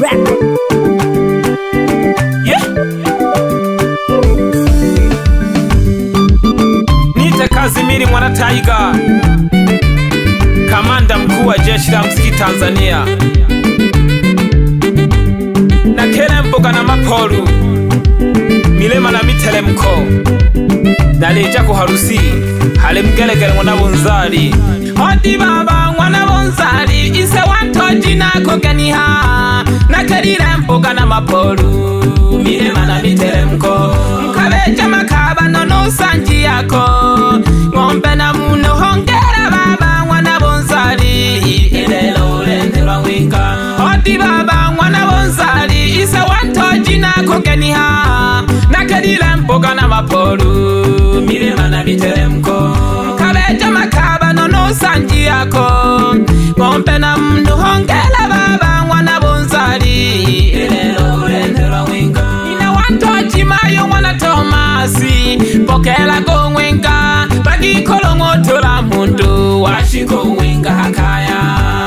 rap. Yeah. Nite Kazimiri Mwana Tiger, kamanda mkuu wa jeshi la muziki Tanzania. Na kele mboga na mapolu, milema na miteremko, nalija ku harusi hale mgelegele mwana bonzali. Odi baba mwana bonzali, ise wantoji nako ganiha. Na kelile mboga na mapolu, milema na miteremko, mkabeja makaba nono sanji yako. Ngombe na muno hongera baba mwana bonzali, ilelo lendelwa winka. Odi baba mwana bonzali, ise wantoji nako ganiha. Na kelile mboga na mapolu, milema na miteremko, mkabeja makaba nono sanji yako. Ngombe na muno hongera baba mwana bonzali, ilelo lendelwa winka. Ina wantoji mayo mwana Tomasi, pokela go wenga. Bagi kolongo tola mundu, washiko wenga hakaya.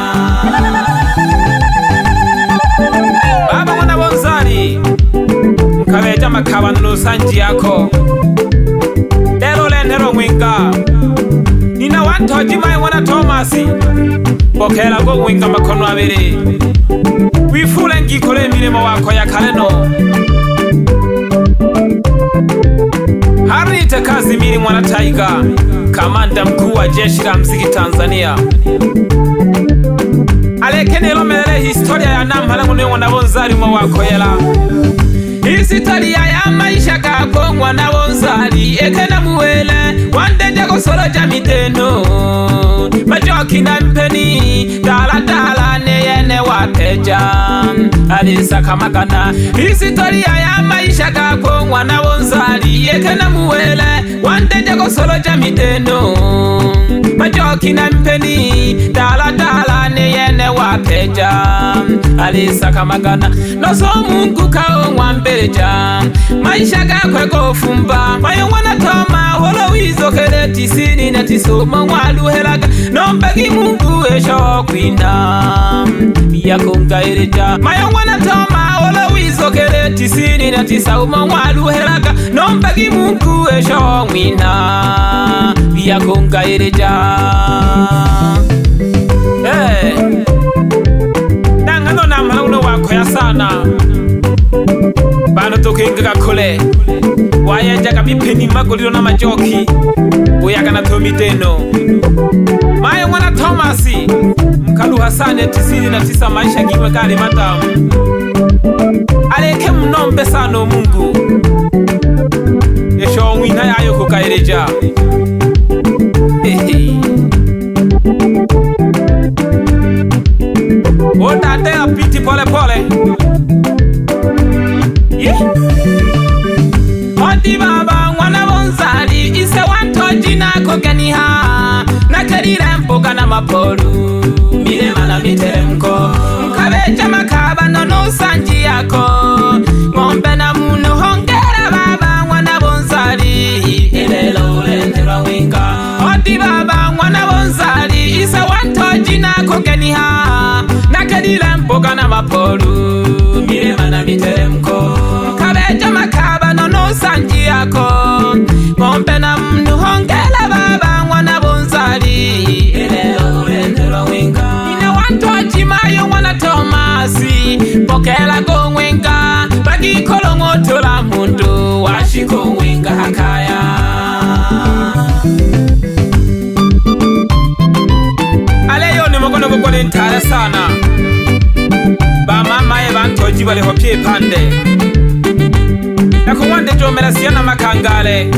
Baba mwana bonzali, mkabeja makaba nono sanji yako. Lelo lendelwa wenga. Nina wantoji mayo mwana Tomasi, pokela go wenga makono abiri. Wifule ngikole milimo wako ya kaleno. Nite Kazimiri Mwana Tiger, kamanda mkuu wa jeshi la muziki Tanzania. Alekene lomelele historia ya namhala ngune mwana bonzali mwa wako yela. Historia ya maisha kako mwana bonzali, ekena muwele wandenja kosolo jamiteno. Majoki na mpeni, dala dala neyene wateja, alisa kamakana. Historia ya maisha kako mwana bonzali, ekena muwele wandenja kosolo jamiteno. Majoki na mpeni, dala dala neyene wateja, alisa kamakana. Noso Mungu kao mwambeja, maisha gakwe gofumba. Mayo mwana Toma holo wizo kele tisini na tisoma mwalu helaga. Nombegi Mungu esho kwina, biyakunga ereja. Mayo mwana Toma holo wizo kele tisini na tisoma mwalu helaga. Nombegi Mungu esho kwina, biyakunga ereja. Nangano namhala uno wako ya sana. Bano tokenga kakole, wayenja kabipeni magoliro na majoki, uyaga na tomiteno. Mayo mwana Tomasi, mkalu Hasane 99 maisha giwe kali matamu. Aleke mnombe sano Mungu, esho mwina yayo kukaireja. Otate apiti pole pole. Odi baba mwana bonzali, ise wantoji nako ganiha. Na kelile mboga na mapolu, milema na miteremko, mkabeja makaba nono sanji yako. Ngombe na muno hongera baba mwana bonzali, ilelo lendelwa winka. Odi baba mwana bonzali, ise wantoji nako ganiha. Na kelile mboga na mapolu, milema na miteremko, mkabeja makaba nono sanji yako. Ngombe na mnu hongela baba mwana bonzali, ilelo lendelwa winga. Ina wantoji mayo mwana Tomasi, pokela go wenga. Bagi kolongo tola mundu, washiko wenga hakaya. Aleyo ni mokono kukole ntare sana. Ba mama e bantoji wale hopie pande. Na kumwande jomera siyana makangale,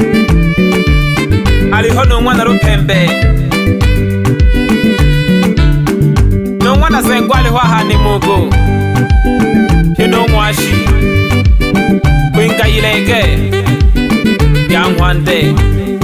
alihono mwana rupembe. No mwana zengwale wahani mugu, hino mwashi kwinga ilege ya mwande.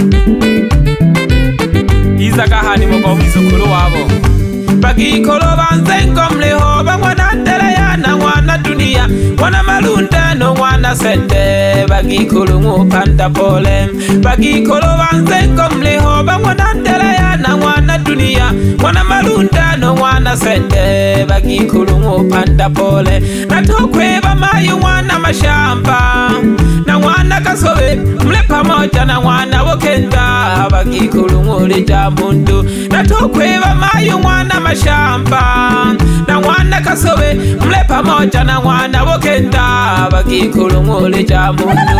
Iza kahani mugo mizukuru wabo. Bagi kolo banzengo mleho, ba mwana ndelea na mwana dunia. Mwana malunde no mwana mwana sende bagikulu ngupanda pole bagikolo banzengo mliho bamwana ndelaya na mwana dunia mwana malunda no mwana sende bagikulu ngupanda pole natokweba mayu mwana mashamba na mwana kasobe mle pamoja na mwana wokenda bagikulu ngulija mundu natokweba mayu mwana mashamba na mwana kasobe mle pamoja na mwana wokenda bagikulu ngulija mundu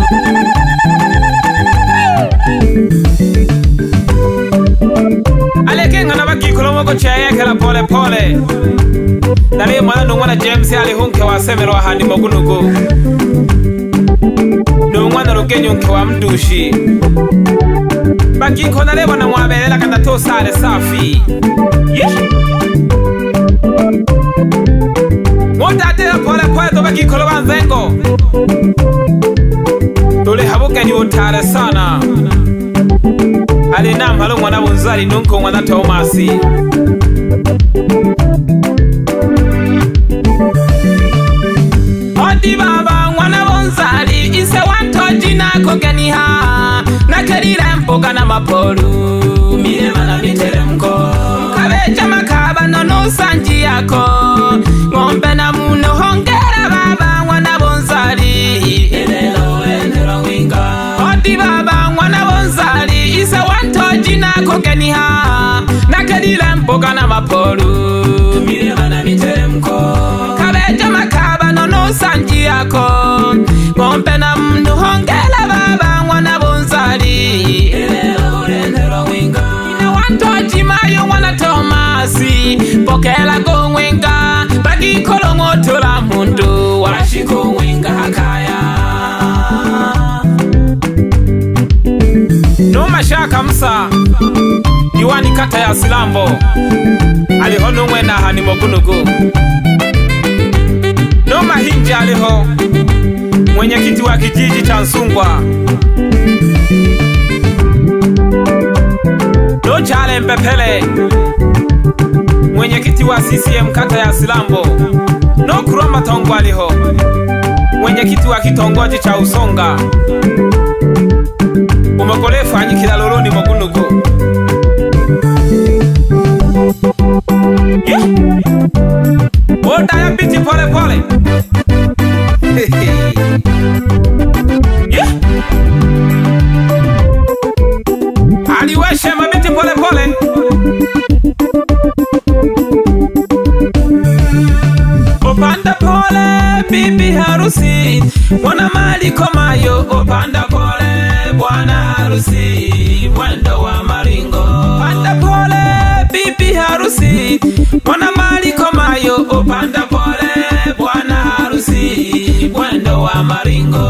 Aleke ngana bagikulu moko chayekela pole pole Nari mwana nungwana James alihunke wa semero wa handi mogunugu Nungwana rugenyu nke wa mdushi Bagiko nalebo na mwabelela kanda to sare safi Motatela pole pole to bagikolo banzengo Tule habuke ni utare sana Alina mhalo mwana bunzari nunko mwana Tomasi Odi baba mwana bunzari ise wantoji na koganiha Nakarira mpoka na mapolu Mirema na miteremko Kabeja makaba nono sanji yako Ngombe na muno hongera baba mwana bunzari Elelo endero winga Odi baba mwana bunzari ise wantoji na koganiha Nakarira mpoka na mapolu Mirema na miteremko Kabeja makaba nono sanji yako Ngombe na muno hongera baba mwana bunzari Elelo endero winga Ine wantoji mayo mwana Tomasi Pokela gongwenga Bagikolo ngotola mundu Washiko wenga hakaya Numa shaka msa Iwani kata ya Silambo Aliho numwe na hani mogunugu Numa hinji aliho Mwenye kiti wa kijiji cha Nsungwa No chale mpepele Mwenye kiti wa CCM kata ya Silambo No kuroma tongo aliho Mwenye kiti wa kitongoji cha Usonga Umekolefu anyikila loroni mogunugu Oda ya biti pole pole Aliweshe mabiti pole pole Opanda pole bibi harusi Mwana mali komayo Opanda pole bwana harusi Mwendo wa maringo Opanda pole bibi harusi Mwana mali komayo Opanda pole bwana harusi Mwendo wa maringo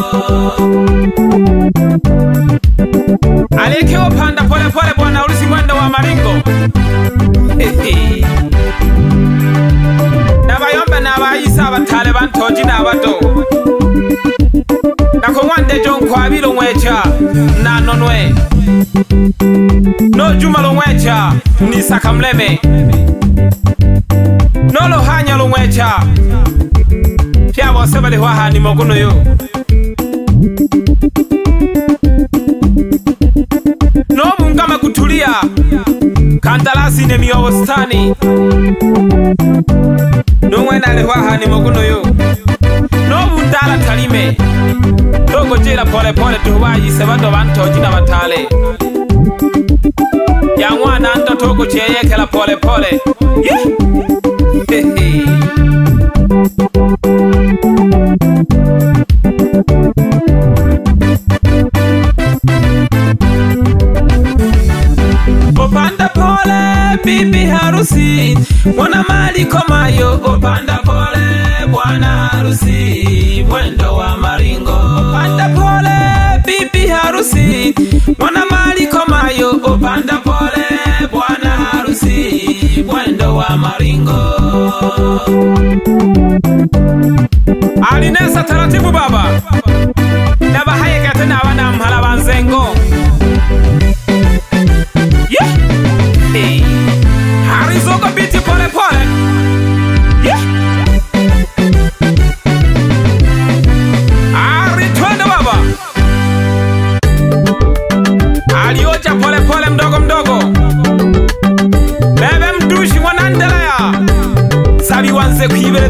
Aleke opanda pole pole bwana harusi Mwendo wa maringo Nabayombe nabayisa abatale bantoji n'abato Nakomwande jonko abilo mwecha nanonwe No juma lo mwecha ni sakamleme No lo hanya lo mwecha Pia bose bali hwaha ni moguno yo No mungama kutulia Kantalasi ne miowostani Nungwe na lehwaha ni moguno yo No mundala talime Togo jela pole pole tuhuwaji sebando bantoji na batale Yangwa nando togo cheyekela pole pole Opanda pole bibi harusi Mwana mali komayo Opanda pole bwana harusi Mwendo wa maringo Opanda pole bibi harusi Mwana mali komayo Opanda pole bwana harusi Mwendo wa maringo Alinesa taratibu baba Naba haye katena wana mhala banzengo Harizogo biti pole pole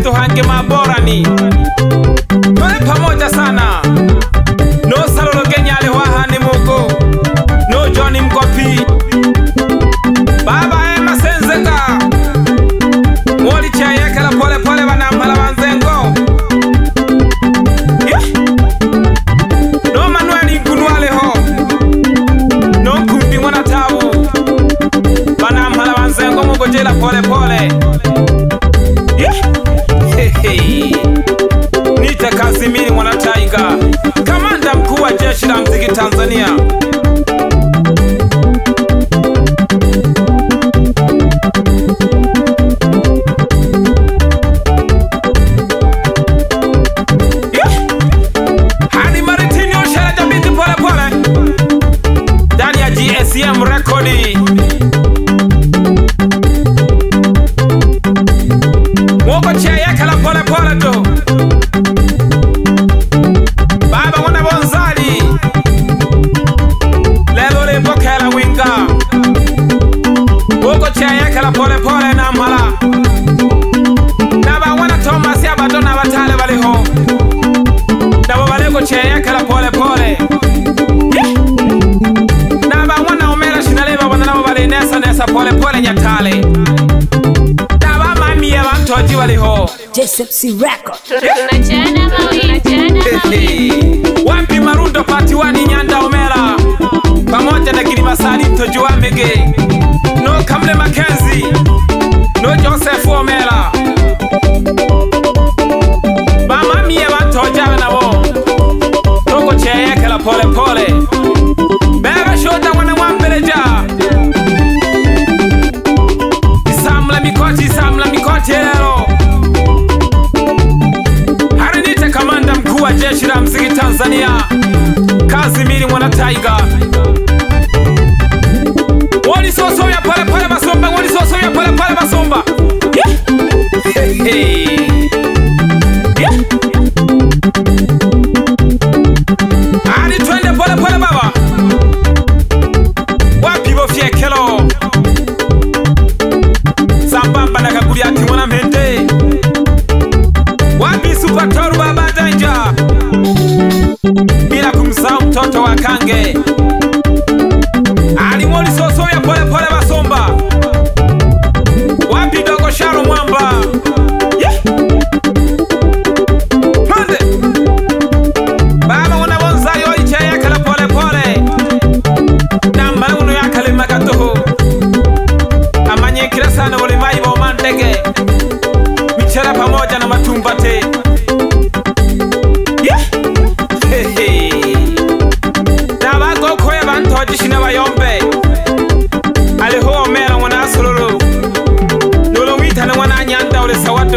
yetu hange maborani. Tule pamoja sana. No Salolo Genyale wahani mugo. No Johnny Mkopi. Baba Emma Senzeka. Mwoli chayeke la pole pole wanampala wanzengo. No Manuel Nkunwale ho. No Nkumbi mwana tabu. Wanampala wanzengo mugo jela pole pole. Nite Kazimiri Mwana Taiga, kamanda mkuu wa jeshi la muziki Tanzania. Hani Maritini Oshara Jabiti pole pole ndani ya GSM Rekodi. Mwoko chayeke la pole pole do. Baba Mwana Bonzali lelo le mbokela winga. Mwoko chayeke la pole pole na mhala. Naba Mwana Thomas ya badona batale baliho. Nabo baleko chayeke la pole pole. Naba Mwana Omera Shinaleba wana nabo bali nesa pole pole nyatale. Toji waliho JSMC Record. Wapi Marundo Party Wani Nyanda Omera pamoja na Kilimasari Tojuwa Mege. No Kamle Mackenzie. No Joseph Omera. Bama miye bantoja na wo. Toko cheyeke la pole pole. Bebe shota wana wambeleja. Isamla mikoti lero. Harinite kamanda mkuu wa jeshi la muziki Tanzania, Kazimiri Mwana Taiga. Wali soso ya pole pole basomba, wali soso ya pole pole basomba. Ani twende pole pole baba. Wapi bofye kelo. Sambamba na kagulia ati mwana mende. Wapi Super Toru Baba Danger. Bila kumsahau mtoto wa Kange. Alimoli soso ya pole pole basomba. Wapi Dogo Sharo Mwamba. Mande Baba Mwana Bonzali oli chayeke la pole pole. Namba uno yakale magatoho. Amanyekira sana wale maibo mandege. Michera pamoja na matumbate. Daba goko ya bantoji shina bayombe. Aliho Omera Mwana Sololo. Nolo wita na Mwana Nyanda ule sawado.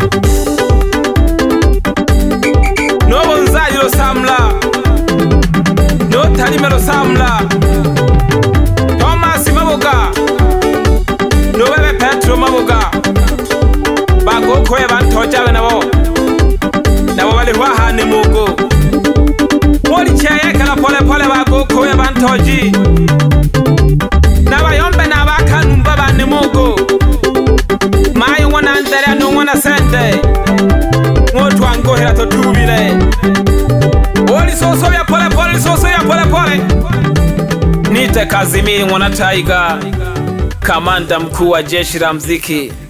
No Bonzali lo samla. No Talime lo samla. Thomas Maboga. No Bebe Petro Maboga. Bagoko ya bantoja we nabo. Nabo bali wahane mugo. Mwoli chayeke la pole pole bagoko ya bantoji. Nabayombe nabakanumba bane mugo. Mayo Mwana Ndere no Mwana Sente. Mwotu wangohera totubile. Wali soso ya pole pole, soso ya pole pole. Nite Kazimiri Mwana Taiga, kamanda mkuu wa jeshi la muziki